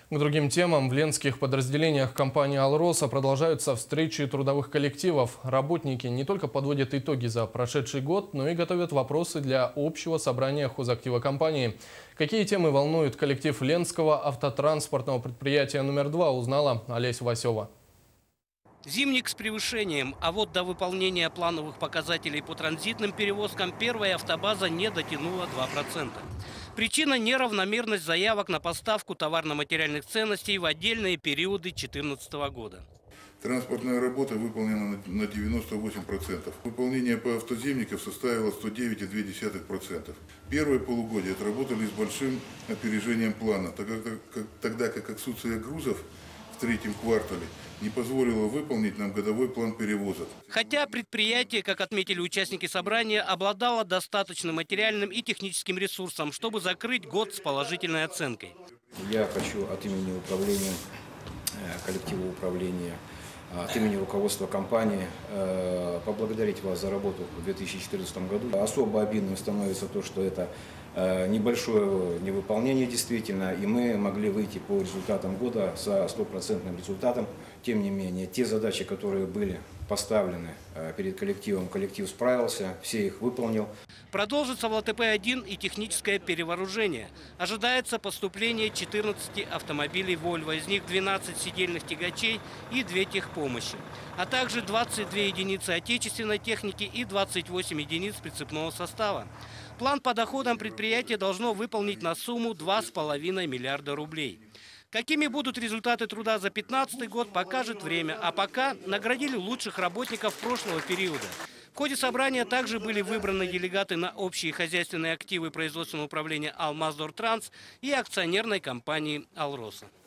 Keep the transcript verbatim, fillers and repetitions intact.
К другим темам в ленских подразделениях компании «Алроса» продолжаются встречи трудовых коллективов. Работники не только подводят итоги за прошедший год, но и готовят вопросы для общего собрания хозактива компании. Какие темы волнуют коллектив Ленского автотранспортного предприятия номер два, узнала Олеся Васева. Зимник с превышением, а вот до выполнения плановых показателей по транзитным перевозкам первая автобаза не дотянула два процента. Причина – неравномерность заявок на поставку товарно-материальных ценностей в отдельные периоды две тысячи четырнадцатого года. Транспортная работа выполнена на девяносто восемь процентов. Выполнение по автозимникам составило сто девять целых две десятых процента. Первое полугодие отработали с большим опережением плана, тогда как отсутствие грузов в третьем квартале не позволило выполнить нам годовой план перевозок. Хотя предприятие, как отметили участники собрания, обладало достаточным материальным и техническим ресурсом, чтобы закрыть год с положительной оценкой. Я хочу от имени управления, коллектива управления, от имени руководства компании поблагодарить вас за работу в две тысячи четырнадцатом году. Особо обидным становится то, что это небольшое невыполнение действительно, и мы могли выйти по результатам года со стопроцентным результатом. Тем не менее, те задачи, которые были поставлены перед коллективом, коллектив справился, все их выполнил. Продолжится в ЛТП один и техническое перевооружение. Ожидается поступление четырнадцати автомобилей «Вольво», из них двенадцать сидельных тягачей и две техпомощи, а также двадцать две единицы отечественной техники и двадцать восемь единиц прицепного состава. План по доходам предприятия должно выполнить на сумму два с половиной миллиарда рублей. Какими будут результаты труда за две тысячи пятнадцатый год, покажет время. А пока наградили лучших работников прошлого периода. В ходе собрания также были выбраны делегаты на общие хозяйственные активы производственного управления «Алмаздортранс» и акционерной компании «Алроса».